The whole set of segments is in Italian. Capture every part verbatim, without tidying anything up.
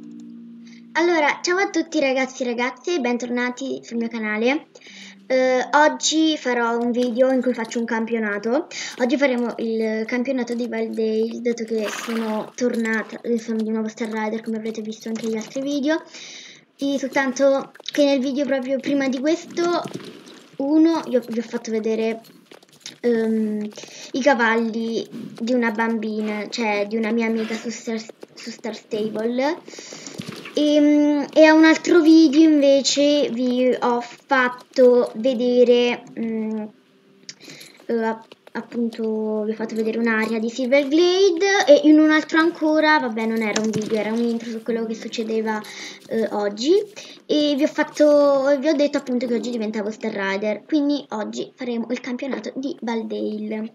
Allora, ciao a tutti ragazzi e ragazze, bentornati sul mio canale. Eh, oggi farò un video in cui faccio un campionato. Oggi faremo il campionato di Valdale, dato che sono tornata, sono di nuovo Star Rider, come avrete visto anche negli altri video. E soltanto che nel video proprio prima di questo, uno, io vi ho fatto vedere um, i cavalli di una bambina, cioè di una mia amica su Star, su Star Stable. E, e a un altro video invece vi ho fatto vedere um, uh, appunto vi ho fatto vedere un'area di Silverglade, e in un altro ancora, vabbè, non era un video, era un intro su quello che succedeva uh, oggi, e vi ho fatto vi ho detto appunto che oggi diventavo Star Rider, quindi oggi faremo il campionato di Valdale,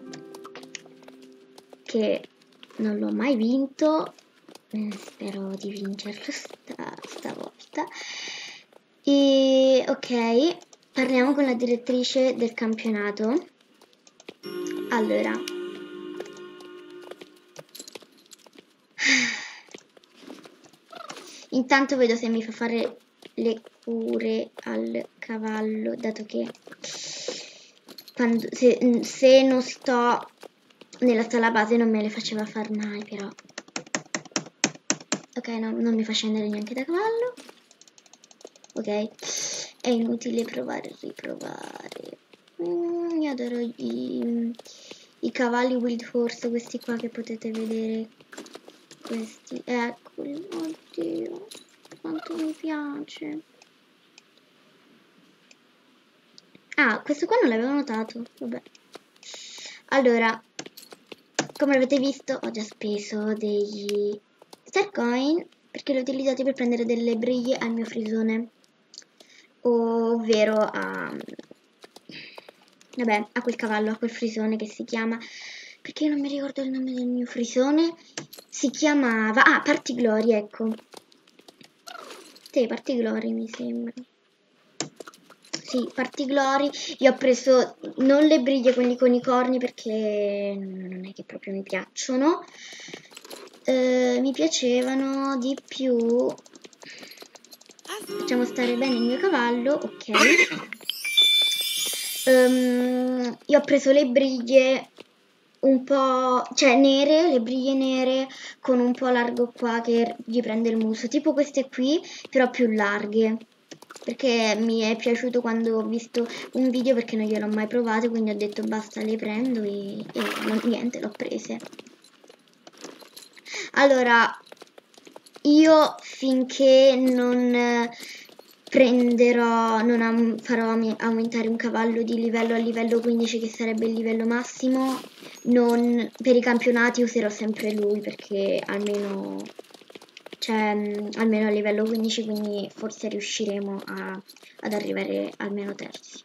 che non l'ho mai vinto. Eh, spero di vincerlo sta, stavolta. E ok, parliamo con la direttrice del campionato. Allora, intanto vedo se mi fa fare le cure al cavallo, dato che quando, se, se non sto nella sala base non me le faceva far mai, però. Ok, no, non mi fa scendere neanche da cavallo. Ok, è inutile provare e riprovare. Mm, io adoro i, i cavalli Wild Horse, questi qua che potete vedere. Questi, eccoli, oddio, quanto mi piace. Ah, questo qua non l'avevo notato, vabbè. Allora, come avete visto, ho già speso degli Star Coin, perché li ho utilizzati per prendere delle briglie al mio frisone, ovvero a, vabbè, a quel cavallo, a quel frisone che si chiama, perché io non mi ricordo il nome del mio frisone, si chiamava, ah, Partiglory, ecco. Sì, Partiglory mi sembra. Sì, Partiglory. Io ho preso non le briglie, quelli con i corni, perché non è che proprio mi piacciono. Eh, mi piacevano di più. Facciamo stare bene il mio cavallo, ok. Um, io ho preso le briglie un po', cioè nere, le briglie nere con un po' largo qua che gli prende il muso, tipo queste qui, però più larghe, perché mi è piaciuto quando ho visto un video, perché non gliel'ho mai provato, quindi ho detto basta, le prendo e, e non, niente, l'ho prese. Allora, io finché non prenderò, non farò aumentare un cavallo di livello a livello quindici, che sarebbe il livello massimo, non, per i campionati userò sempre lui, perché almeno, cioè, almeno a livello quindici, quindi forse riusciremo a, ad arrivare almeno terzi.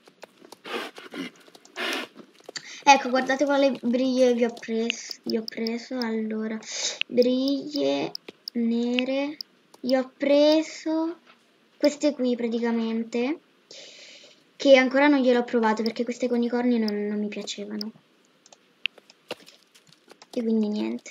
Ecco, guardate quale briglie vi ho preso, vi ho preso, allora, briglie nere, io ho preso queste qui praticamente, che ancora non gliel'ho provate perché queste con i corni non, non mi piacevano, e quindi niente.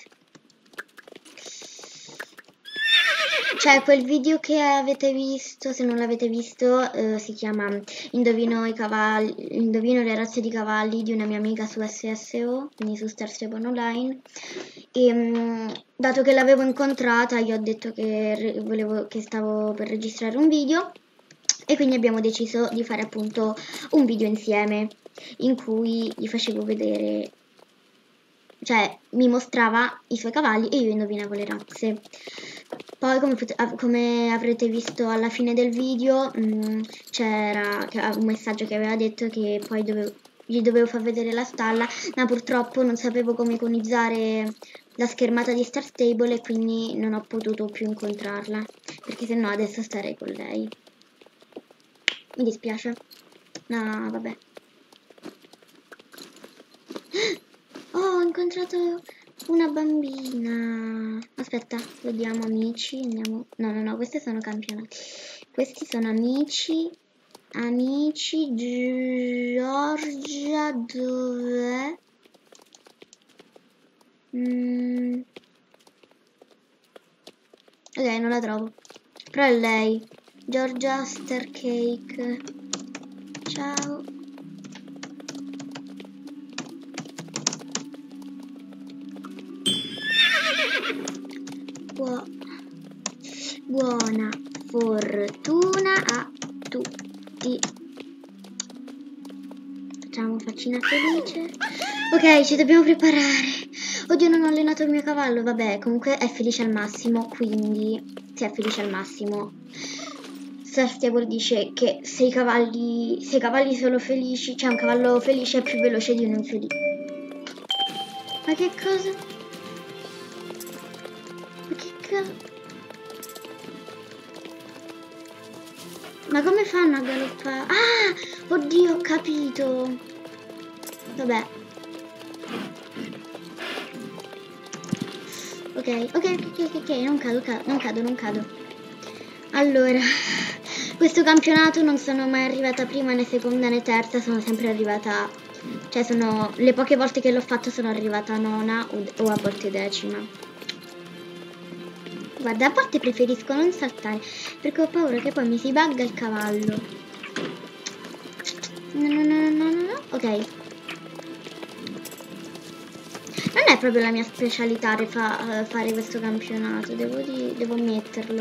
Cioè, quel video che avete visto, se non l'avete visto, eh, si chiama Indovino i cavalli, Indovino le razze di cavalli di una mia amica su S S O, quindi su Star Stable Online. E mh, dato che l'avevo incontrata, gli ho detto che, volevo, che stavo per registrare un video, e quindi abbiamo deciso di fare appunto un video insieme in cui gli facevo vedere, cioè mi mostrava i suoi cavalli e io indovinavo le razze. Poi, come, come avrete visto alla fine del video, c'era un messaggio che aveva detto che poi dovevo, gli dovevo far vedere la stalla, ma purtroppo non sapevo come iconizzare la schermata di Star Stable, e quindi non ho potuto più incontrarla, perché sennò adesso starei con lei. Mi dispiace. No, vabbè. Oh, ho incontrato una bambina. Aspetta, vediamo amici. Andiamo. No, no, no, questi sono campionati. Questi sono amici. Amici. Giorgia, dov'è? Mm. Ok, non la trovo. Però è lei. Georgia Starcake. Ciao. Bu buona fortuna a tutti. Facciamo faccina felice. Ok, ci dobbiamo preparare. Oddio, non ho allenato il mio cavallo. Vabbè, comunque è felice al massimo, quindi se è felice al massimo. Stable dice che se i cavalli, se i cavalli sono felici, cioè un cavallo felice è più veloce di uno infelice. Ma che cosa? Ma che cosa? Ma come fanno a galoppare? Ah! Oddio, ho capito. Vabbè. Ok, ok, ok, ok, ok, non cado, cado, non cado, non cado. Allora, questo campionato non sono mai arrivata prima né seconda né terza, sono sempre arrivata, cioè sono, le poche volte che l'ho fatto sono arrivata nona o, o a volte decima. Guarda, a volte preferisco non saltare, perché ho paura che poi mi si bugga il cavallo. No, no, no, no, no, no, ok. Non è proprio la mia specialità fa, uh, fare questo campionato, devo, di, devo ammetterlo.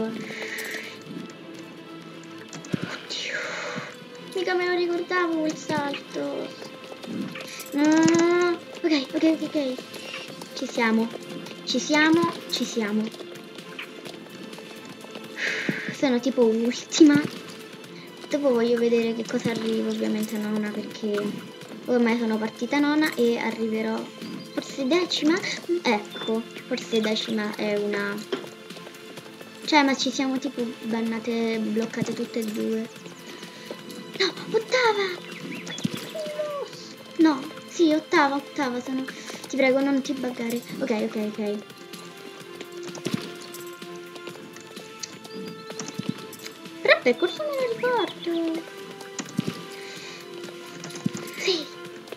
Oddio, mica me lo ricordavo il salto. No, no, no, no. Ok, ok, ok, ok. Ci siamo, ci siamo, ci siamo. Sono tipo ultima. Dopo voglio vedere che cosa arrivo, ovviamente nona, perché ormai sono partita nona e arriverò forse decima. Ecco, forse decima è una, cioè, ma ci siamo tipo bannate, bloccate tutte e due. No, ottava. No, sì, ottava, ottava sono. Ti prego, non ti buggare. Ok, ok, ok. Però il percorso me lo ricordo. Sì.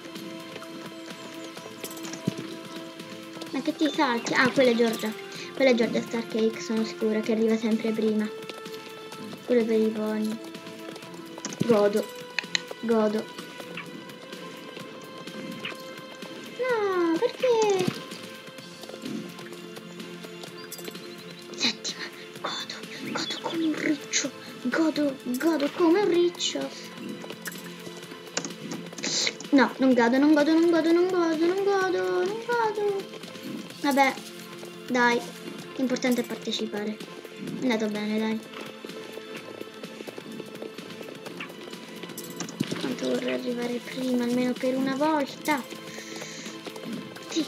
Ma che ti salti? Ah, quella è Georgia. Quella è Georgia Starcake, sono sicura che arriva sempre prima. Quello per i pony. Godo. Godo. No, perché? Settima. Godo. Godo come un riccio. Godo. Godo come un riccio. No, non godo, non godo, non godo, non godo, non godo, non godo. Vabbè, dai. L'importante è partecipare. È andato bene, dai. Quanto vorrei arrivare prima, almeno per una volta. Sì.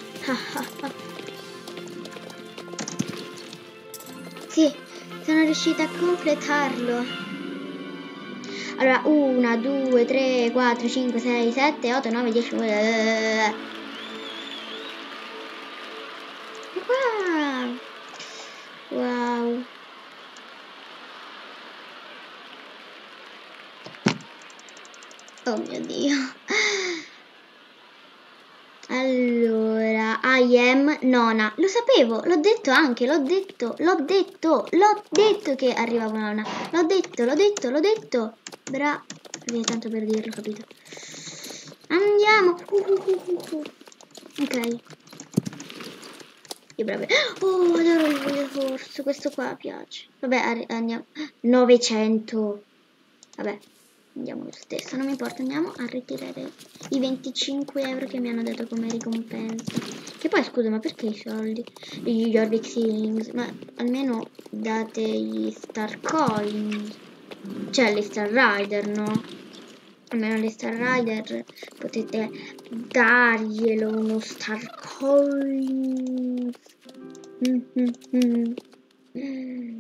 Sì, sono riuscita a completarlo. Allora, uno, due, tre, quattro, cinque, sei, sette, otto, nove, dieci. Wow! Wow! Oh mio Dio! Allora, I am nona. Lo sapevo, l'ho detto anche, l'ho detto, l'ho detto, l'ho detto che arrivavo nona. L'ho detto, l'ho detto, l'ho detto. Bra... Perché tanto per dirlo, capito? Andiamo. Uh, uh, uh, uh. Ok. Che brave. Oh, adoro il Wheel Horse. Questo qua piace. Vabbè, andiamo. novecento. Vabbè, andiamo lo stesso. Non mi importa, andiamo a ritirare i venticinque euro che mi hanno dato come ricompensa. Che poi, scusa, ma perché i soldi? Gli Jorvik Ceilings? Ma almeno date gli Star Coins. Cioè, gli Star Rider, no? Almeno gli Star Rider potete darglielo uno Star Coins. Mm -hmm -hmm. Mm.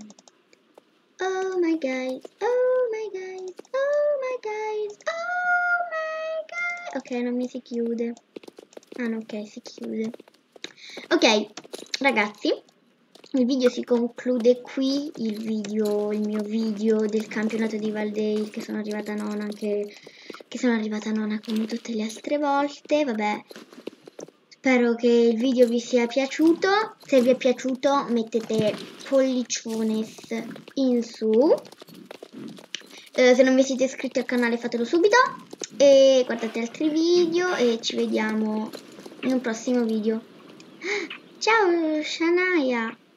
Oh my guys, oh my guys, oh my guys, oh my guys. Ok, non mi si chiude. Ah no, ok, si chiude. Ok, ragazzi, il video si conclude qui, il video, il mio video del campionato di Valdale, che sono arrivata nona, anche che sono arrivata nona come tutte le altre volte. Vabbè, spero che il video vi sia piaciuto. Se vi è piaciuto mettete pollicione in su. Eh, se non vi siete iscritti al canale fatelo subito e guardate altri video e ci vediamo in un prossimo video. Ciao Shania!